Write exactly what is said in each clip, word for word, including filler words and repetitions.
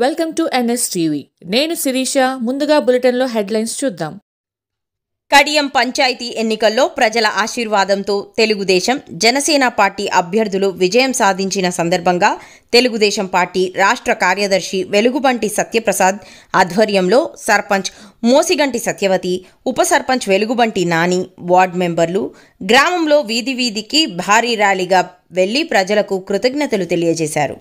Welcome to NSTV. నేను శిరీష. ముందుగా బులెటిన్లో హెడ్లైన్స్ చూద్దాం. కడియం పంచాయతీ ఎన్నికల్లో ప్రజల ఆశీర్వాదంతో తెలుగుదేశం, జనసేన పార్టీ అభ్యర్థులు విజయం సాధించిన సందర్భంగా తెలుగుదేశం పార్టీ రాష్ట్ర కార్యదర్శి వెలుగుబంటి సత్యప్రసాద్ ఆధ్వర్యంలో సర్పంచ్ మోసిగంటి సత్యవతి, ఉప సర్పంచ్ వెలుగుబంటి నాని, వార్డు మెంబర్లు గ్రామంలో వీధి వీధికి భారీ ర్యాలీగా వెళ్లి ప్రజలకు కృతజ్ఞతలు తెలియజేశారు.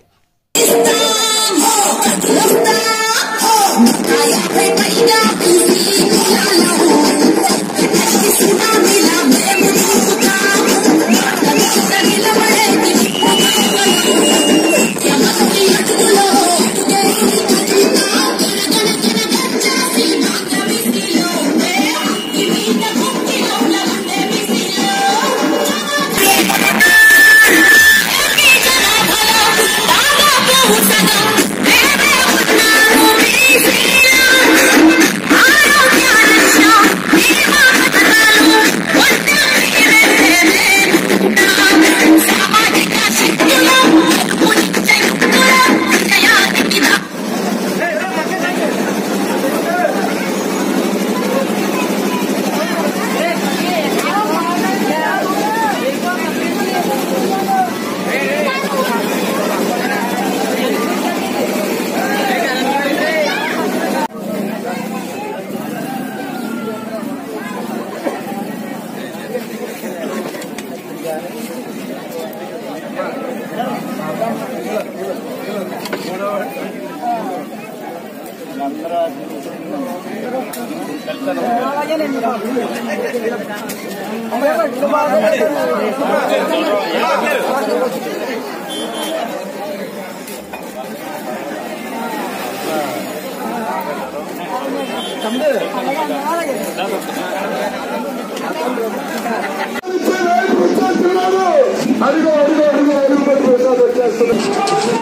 అదిగో అదిగో అదిగో వెలుగుబంటి ప్రసాద్ వచ్చేస్తున్నారు.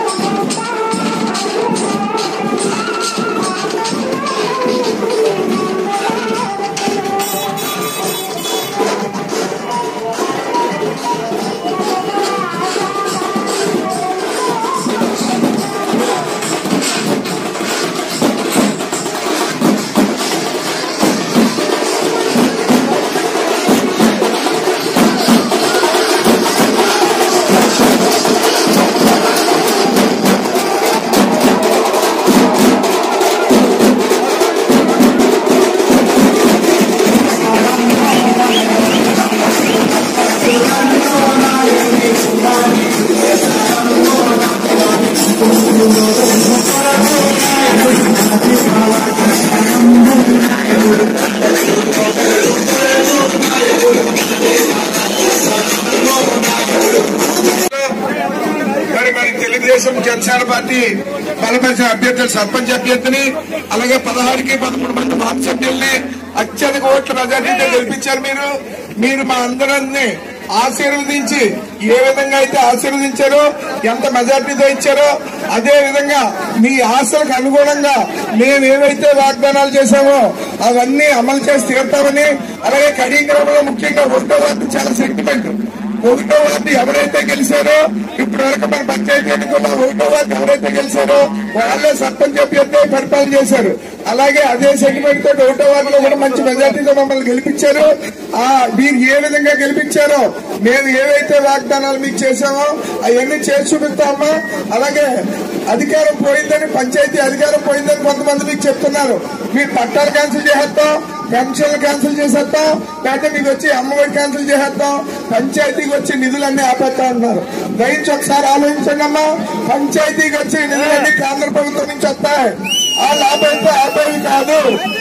తెలుగుదేశం జనసేన పార్టీ బలపరిచిన అభ్యర్థులు సర్పంచ్ అభ్యర్థిని అలాగే పదహారుకి పదమూడు మంది వార్డు సభ్యుల్ని అత్యధిక ఓట్ల మెజార్టీతో గెలిపించారు. మీరు మీరు మా అందరినీ ఆశీర్వదించి ఏ విధంగా అయితే ఆశీర్వదించారో, ఎంత మెజార్టీతో ఇచ్చారో అదే విధంగా మీ ఆశలకు అనుగుణంగా మేము ఏవైతే వాగ్దానాలు చేశామో అవన్నీ అమలు చేసి తీరుతామని, అలాగే కడియం గ్రామంలో ముఖ్యంగా ఒకటో వార్డు చాలా సెంటిమెంట్. ఒకటో వార్డు ఎవరైతే గెలిచారో, ఇప్పటి వరకు మన పంచాయతీ ఎన్నికల్లో ఒకటో వార్డు ఎవరైతే గెలిచారో వాళ్ళే సర్పంచ్ అభ్యర్థి పరిపాలన చేశారు. అలాగే అదే సెగ్మెంట్ తోటి ఒకటో వార్డులో కూడా మంచి మెజార్టీతో మమ్మల్ని గెలిపించారు. ఆ మీరు ఏ విధంగా గెలిపించారో మేము ఏవైతే వాగ్దానాలు మీకు చేశామో అవన్నీ చేసి చూపిస్తామా. అలాగే అధికారం పోయిందని, పంచాయతీ అధికారం పోయిందని కొంతమంది మీకు చెప్తున్నారు. మీరు పట్టాలు క్యాన్సిల్ చేసేస్తాం, పెన్షన్లు క్యాన్సిల్ చేసేస్తాం, లేకపోతే మీకు వచ్చి అమ్మఒడి క్యాన్సిల్ చేసేస్తాం, పంచాయతీకి వచ్చి నిధులన్నీ ఆపేస్తా అంటున్నారు. దయచేసి ఒకసారి ఆలోచించండి అమ్మా. పంచాయతీకి వచ్చి నిధులన్నీ కేంద్ర ప్రభుత్వం నుంచి వస్తాయి. ఆ లాభంతో ఆపేవి కాదు.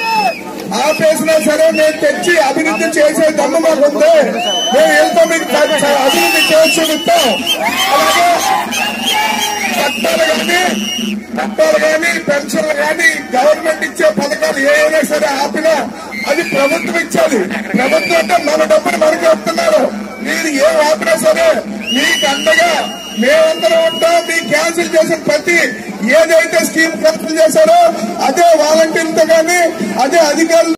ఆపేసినా సరే మేము తెచ్చి అభివృద్ధి చేసే దమ్ము మాకుంది. మేము వెళ్తాం, మీకు అభివృద్ధి చేసి చూపిస్తాం. అలాగే పట్టాలు కానీ పట్టాలు కానీ పెన్షన్లు కానీ గవర్నమెంట్ ఇచ్చే పథకాలు ఏవైనా సరే ఆపినా అది ప్రభుత్వం ఇచ్చేది. ప్రభుత్వం అంటే మన డబ్బులు మనకి వస్తున్నారు. మీరు ఏ ఆపినా సరే మీకు అండగా మేమందరం ఉంటాం. మీ క్యాన్సిల్ చేసిన ప్రతి ఏదైతే స్కీమ్ క్యాన్సిల్ చేశారో అదే వాలంటీర్లతో కానీ అదే అధికారులు